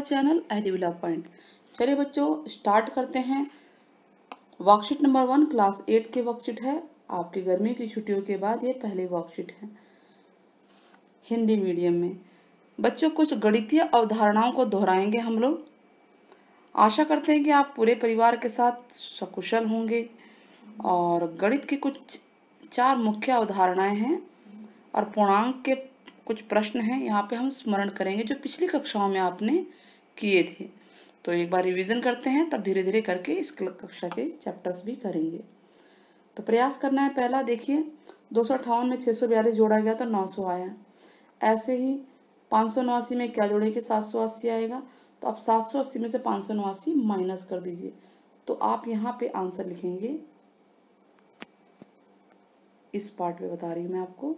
Channel एडिविला point. चलिए बच्चों start करते हैं। वर्कशीट नंबर 1 क्लास 8 की वर्कशीट है। आपकी गर्मी की छुट्टियों के बाद ये पहली वर्कशीट है हिंदी मीडियम में। बच्चों कुछ गणितीय अवधारणाओं को दोहराएंगे हम लोग। आशा करते हैं कि आप पूरे परिवार के साथ सकुशल होंगे। और गणित की कुछ 4 मुख्य अवधारणाएं हैं और पूर्णांक के कुछ प्रश्न हैं। यहाँ पे हम स्मरण करेंगे जो पिछली कक्षाओं में आपने किए थे। तो एक बार रिवीजन करते हैं, तब धीरे धीरे करके इस कक्षा के चैप्टर्स भी करेंगे। तो प्रयास करना है। पहला देखिए, 258 में 642 जोड़ा गया तो 900 आया। ऐसे ही 589 में क्या जोड़ेंगे, 780 आएगा। तो आप 780 में से 589 माइनस कर दीजिए, तो आप यहाँ पे आंसर लिखेंगे। इस पार्ट पे बता रही हूँ मैं आपको।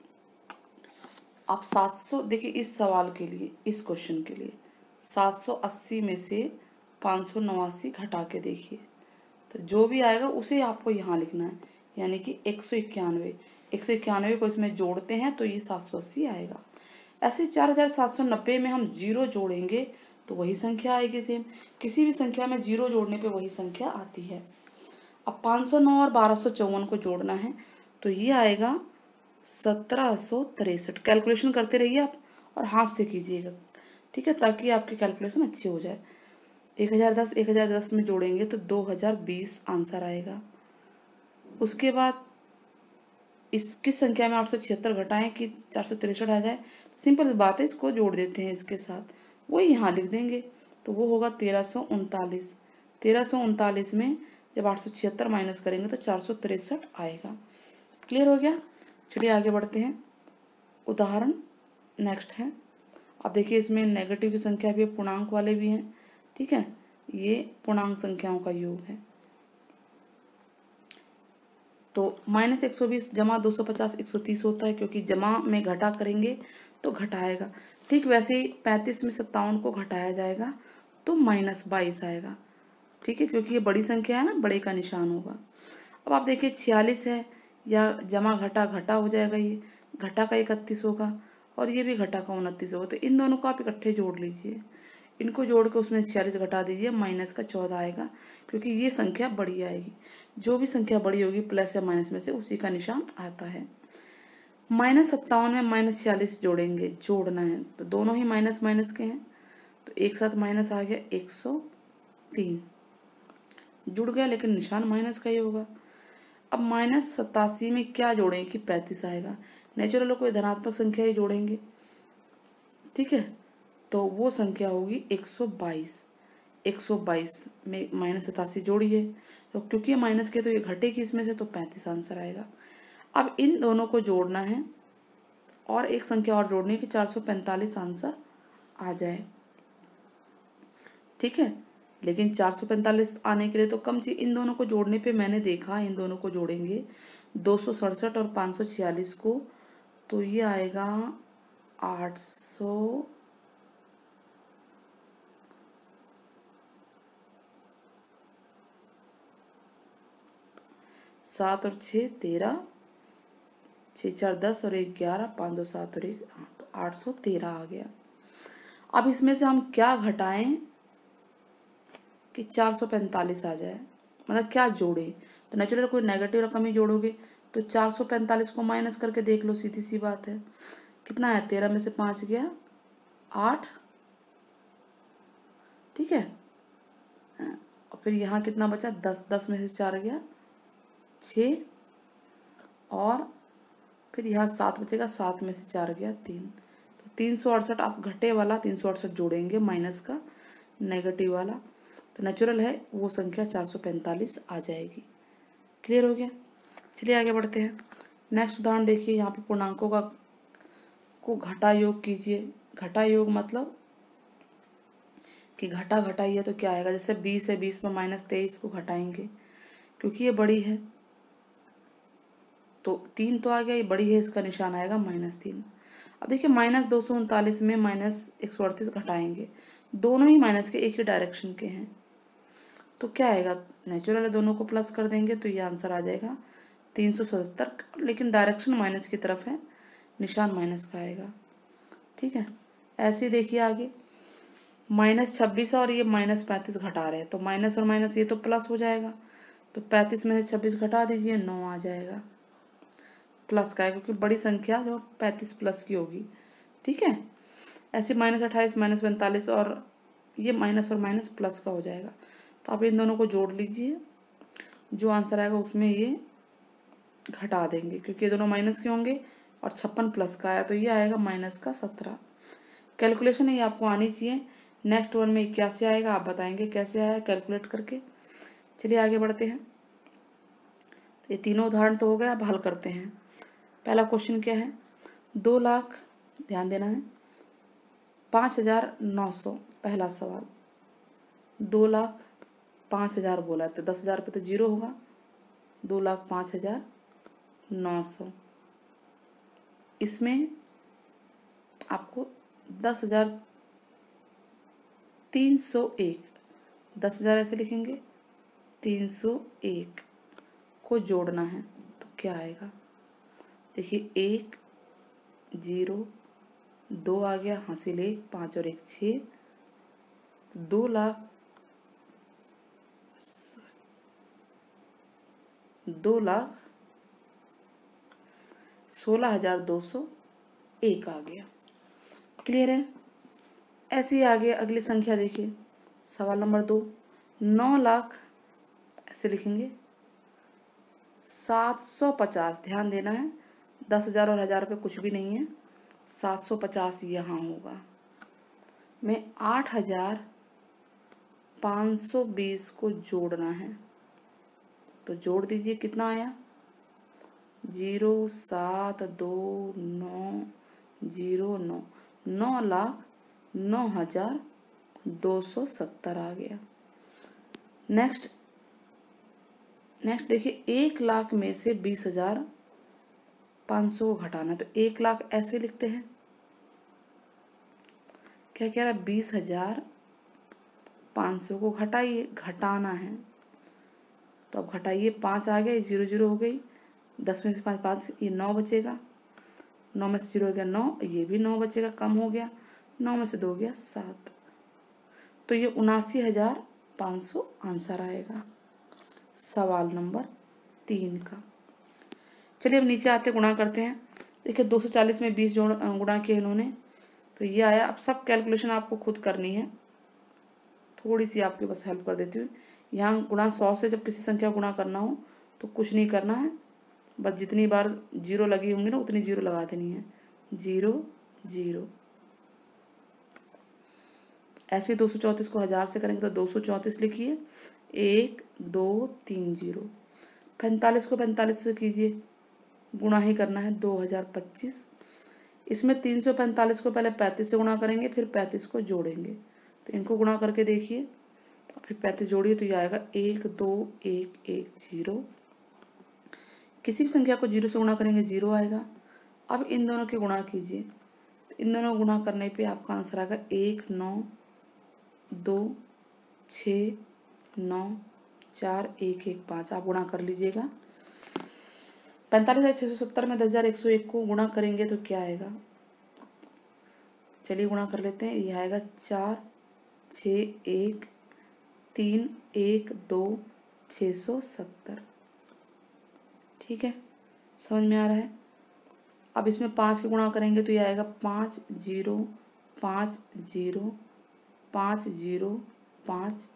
आप 700 देखिए, इस सवाल के लिए, इस क्वेश्चन के लिए 780 में से 589 घटा के देखिए, तो जो भी आएगा उसे आपको यहाँ लिखना है, यानी कि 191 को इसमें जोड़ते हैं तो ये 780 आएगा। ऐसे 4790 में हम 0 जोड़ेंगे तो वही संख्या आएगी सेम। किसी भी संख्या में 0 जोड़ने पे वही संख्या आती है। अब 509 और 1254 को जोड़ना है तो ये आएगा 1763। कैलकुलेशन करते रहिए आप और हाथ से कीजिएगा, ठीक है, ताकि आपकी कैलकुलेशन अच्छी हो जाए। 1010 में जोड़ेंगे तो 2020 आंसर आएगा। उसके बाद इस किस संख्या में 876 घटाएं कि 463 आ जाए, तो सिंपल बात है, इसको जोड़ देते हैं इसके साथ, वही यहाँ लिख देंगे तो वो होगा 1339। 1339 में जब 876 माइनस करेंगे तो 463 आएगा। क्लियर हो गया। चलिए आगे बढ़ते हैं। उदाहरण नेक्स्ट है। अब देखिए, इसमें नेगेटिव की संख्या भी है, पूर्णांक वाले भी हैं, ठीक है। ये पूर्णांक संख्याओं का योग है। तो -120 जमा 250 130 होता है, क्योंकि जमा में घटा करेंगे तो घटाएगा। ठीक वैसे ही 35 में 57 को घटाया जाएगा तो -22 आएगा, ठीक है, क्योंकि ये बड़ी संख्या है ना, बड़े का निशान होगा। अब आप देखिए 46 है, या जमा घटा घटा हो जाएगा, ये घटा का 31 होगा और ये भी घटा का 29 होगा। तो इन दोनों को आप इकट्ठे जोड़ लीजिए, इनको जोड़ के उसमें 46 घटा दीजिए, माइनस का 14 आएगा, क्योंकि ये संख्या बड़ी आएगी। जो भी संख्या बड़ी होगी प्लस या माइनस में से उसी का निशान आता है। -57 में -46 जोड़ेंगे, जोड़ना है तो दोनों ही माइनस माइनस के हैं, तो एक साथ माइनस आ गया, 103 जुड़ गया, लेकिन निशान माइनस का ही होगा। अब -87 में क्या जोड़ेंगे कि 35 आएगा। नेचुरल कोई धनात्मक संख्या ही जोड़ेंगे, ठीक है, तो वो संख्या होगी 122। 122 में -87 जोड़िए, तो क्योंकि ये माइनस के तो ये घटेगी इसमें से, तो 35 आंसर आएगा। अब इन दोनों को जोड़ना है और एक संख्या और जोड़नी है कि 445 आंसर आ जाए, ठीक है। लेकिन 445 आने के लिए तो कम चाहिए। इन दोनों को जोड़ने पे मैंने देखा, इन दोनों को जोड़ेंगे 267 और 546 को, तो ये आएगा 800 7 और 6 13, 6 4 10 और 1 11, 5 2 7 और 1, हाँ, तो 813 आ गया। अब इसमें से हम क्या घटाएं कि 445 आ जाए, मतलब क्या जोड़े। तो नेचुरल कोई नेगेटिव रकम ही जोड़ोगे, तो 445 को माइनस करके देख लो, सीधी सी बात है। कितना है, 13 में से 5 गया 8, ठीक है। और फिर यहाँ कितना बचा, 10, 10 में से 4 गया 6, और फिर यहाँ 7 बचेगा, 7 में से 4 गया 3, तो 368। आप घटे वाला 368 जोड़ेंगे, माइनस का नेगेटिव वाला, तो नेचुरल है वो संख्या 445 आ जाएगी। क्लियर हो गया। चलिए आगे बढ़ते हैं। नेक्स्ट उदाहरण देखिए, यहाँ पे पूर्णांकों का को घटा योग कीजिए। घटा योग मतलब कि घटा घटाइए तो क्या आएगा। जैसे 20 है, 20 में -23 को घटाएंगे, क्योंकि ये बड़ी है तो 3 तो आ गया, ये बड़ी है, इसका निशान आएगा -3। अब देखिए -239 में -138 घटाएंगे, दोनों ही माइनस के एक ही डायरेक्शन के हैं, तो क्या आएगा, नेचुरल है, दोनों को प्लस कर देंगे तो ये आंसर आ जाएगा 377, लेकिन डायरेक्शन माइनस की तरफ है, निशान माइनस का आएगा, ठीक है। ऐसे ही देखिए आगे, -26 और ये -35 घटा रहे हैं, तो माइनस और माइनस ये तो प्लस हो जाएगा, तो 35 में से 26 घटा दीजिए, 9 आ जाएगा। प्लस का है क्योंकि बड़ी संख्या जो 35 प्लस की होगी, ठीक है। ऐसे -28 -45 और ये माइनस और माइनस प्लस का हो जाएगा, तो आप इन दोनों को जोड़ लीजिए, जो आंसर आएगा उसमें ये घटा देंगे क्योंकि ये दोनों माइनस के होंगे और 56 प्लस का आया, तो ये आएगा -17। कैलकुलेशन ये आपको आनी चाहिए। नेक्स्ट वन में 81 आएगा, आप बताएंगे कैसे आया कैलकुलेट करके। चलिए आगे बढ़ते हैं। तो ये तीनों उदाहरण तो हो गए, अब हल करते हैं। पहला क्वेश्चन क्या है, 2 लाख, ध्यान देना है, 5,900। पहला सवाल 2,05,000 बोला है, तो 10,000 पे तो जीरो होगा, 2,05,900। इसमें आपको 10,301, 10,000 ऐसे लिखेंगे, 301 को जोड़ना है, तो क्या आएगा। देखिए 1 0 2 आ गया, हासिल 1, 5 और 1 6, 2,16,201 आ गया। क्लियर है। ऐसे ही आगे अगली संख्या देखिए, सवाल नंबर 2, 9 लाख, ऐसे लिखेंगे, 750, ध्यान देना है, 10,000 और 1,000 पे कुछ भी नहीं है, 750 यहाँ होगा। में 8,520 को जोड़ना है, तो जोड़ दीजिए, कितना आया, 0,72909, 9,09,270 आ गया। नेक्स्ट देखिए 1 लाख में से 20,500 को घटाना, तो 1 लाख ऐसे लिखते हैं, क्या कह रहा है, 20,500 को घटाइए, घटाना है, तो अब घटाइए, 5 आ गया, 0 0 हो गई, 10 में से 5 5, ये 9 बचेगा, 9 में से 0 हो गया 9, ये भी 9 बचेगा, कम हो गया, 9 में से 2 गया 7, तो ये 79,500 आंसर आएगा सवाल नंबर 3 का। चलिए अब नीचे आते गुणा करते हैं। देखिए 240 में 20 गुणा किए इन्होंने, तो ये आया। अब सब कैलकुलेशन आपको खुद करनी है, थोड़ी सी आपके बस हेल्प कर देती हूँ। यहाँ गुणा 100 से जब किसी संख्या गुणा करना हो तो कुछ नहीं करना है, बस जितनी बार 0 लगी होंगी ना उतनी 0 लगा देनी है, 0 0। ऐसे 234 को 1000 से करेंगे तो 234 लिखिए, 1 2 3 0। 45 को 45 से कीजिए, गुणा ही करना है, 2025। इसमें 345 को पहले 35 से गुणा करेंगे, फिर 35 को जोड़ेंगे, तो इनको गुणा करके देखिए, फिर 35 जोड़िए, तो ये आएगा 1 2 1 1 0। किसी भी संख्या को 0 से गुणा करेंगे 0 आएगा। अब इन दोनों के गुणा कीजिए, तो इन दोनों गुणा करने पे आपका आंसर आएगा 1 9 2 6 9 4 1 1 5। आप गुणा कर लीजिएगा। 45,670 में 10,101 को गुणा करेंगे तो क्या आएगा, चलिए गुणा कर लेते हैं। ये आएगा 4 6 1 3 1 2 670। ठीक है, समझ में आ रहा है। अब इसमें 5 के गुणा करेंगे तो ये आएगा 5 0 5 0 5 0 5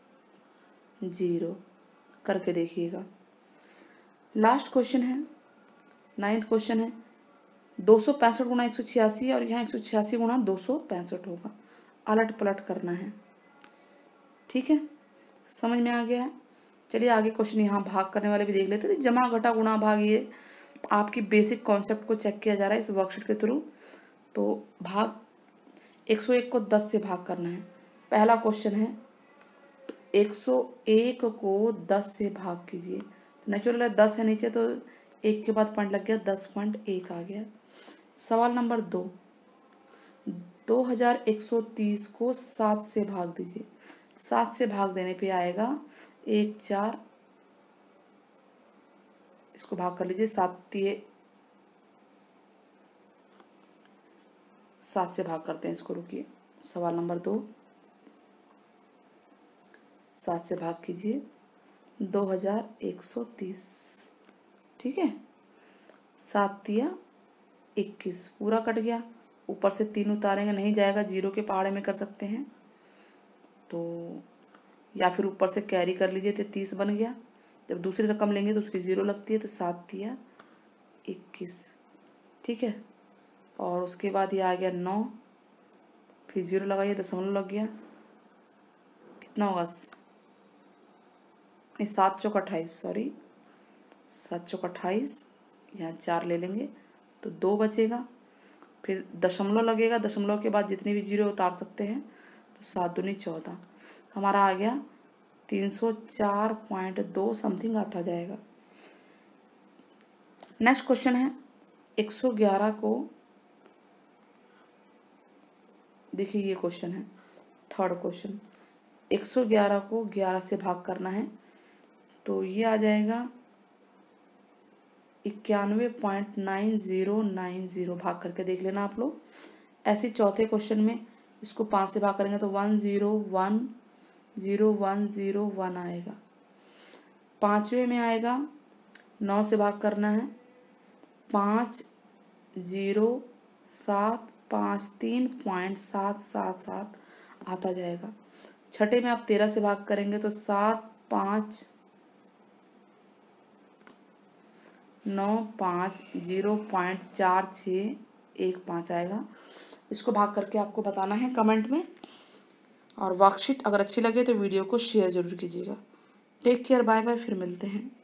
0। करके देखिएगा। लास्ट क्वेश्चन है, 9th क्वेश्चन है, 265 गुणा 186 और यहाँ 186 गुणा 265 होगा, अलट पलट करना है। ठीक है, समझ में आ गया है। चलिए आगे क्वेश्चन, यहाँ भाग करने वाले भी देख लेते हैं। जमा घटा गुणा भाग, ये आपकी बेसिक कॉन्सेप्ट को चेक किया जा रहा है इस वर्कशीट के थ्रू। तो भाग 101 को 10 से भाग करना है। पहला क्वेश्चन है, 101 को 10 से भाग कीजिए, तो नेचुरल है 10 है नीचे, तो 1 के बाद पॉइंट लग गया, 10.1 आ गया। सवाल नंबर 2, 2130 को 7 से भाग दीजिए। 7 से भाग देने पे आएगा 1 4, इसको भाग कर लीजिए, 7 से भाग करते हैं इसको, रुकिए। सवाल नंबर 2, 7 से भाग कीजिए 2130, ठीक है। 7 तिया 21, पूरा कट गया। ऊपर से 3 उतारेंगे, नहीं जाएगा, 0 के पहाड़े में कर सकते हैं तो, या फिर ऊपर से कैरी कर लीजिए तो 30 बन गया। जब दूसरी रकम लेंगे तो उसकी 0 लगती है, तो 7 तिया 21, ठीक है। और उसके बाद ये आ गया 9, फिर 0 लगाइए, दशमलव लग गया, कितना होगा, नहीं 7 चौक 28, सॉरी 7 चौक 28, यहाँ 4 ले लेंगे तो 2 बचेगा। फिर दशमलव लगेगा, दशमलव के बाद जितने भी 0 उतार सकते हैं, तो 7 दूनी 14, हमारा आ गया 304.2 समथिंग आता जाएगा। नेक्स्ट क्वेश्चन है 111 को, देखिए ये क्वेश्चन है, थर्ड क्वेश्चन। 111 को 11 से भाग करना है, तो ये आ जाएगा 91.9090, भाग करके देख लेना आप लोग। ऐसे चौथे क्वेश्चन में इसको 5 से भाग करेंगे तो 101001 आएगा। पाँचवें में आएगा 9 से भाग करना है, 50753.777 आता जाएगा। छठे में आप 13 से भाग करेंगे तो 75950.4615 आएगा। इसको भाग करके आपको बताना है कमेंट में, और वर्कशीट अगर अच्छी लगे तो वीडियो को शेयर ज़रूर कीजिएगा। टेक केयर, बाय बाय, फिर मिलते हैं।